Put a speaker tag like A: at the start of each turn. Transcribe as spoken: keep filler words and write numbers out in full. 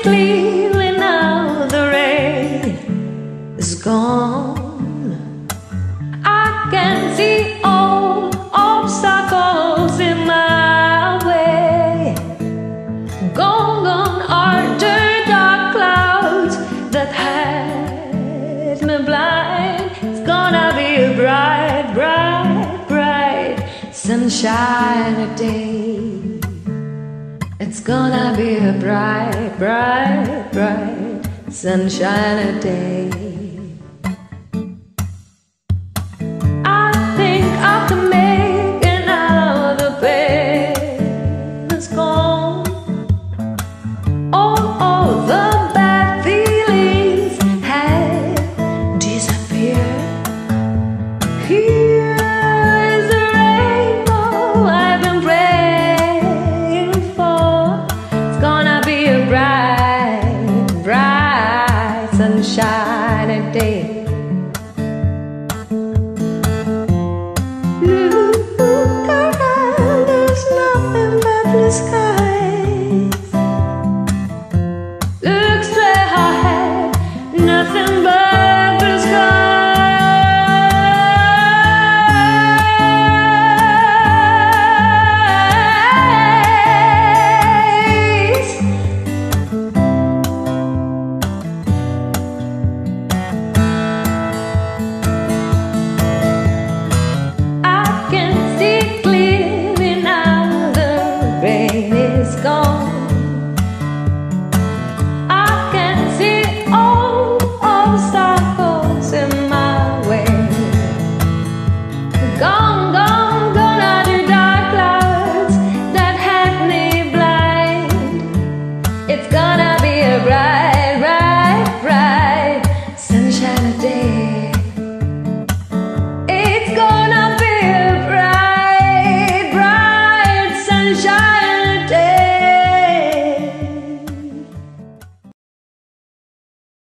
A: clearly now the rain is gone. I can see all obstacles in my way. Gone, gone are the dark clouds that had me blind. It's gonna be a bright, bright, bright sunshine day. It's gonna be a bright, bright, bright sunshine day.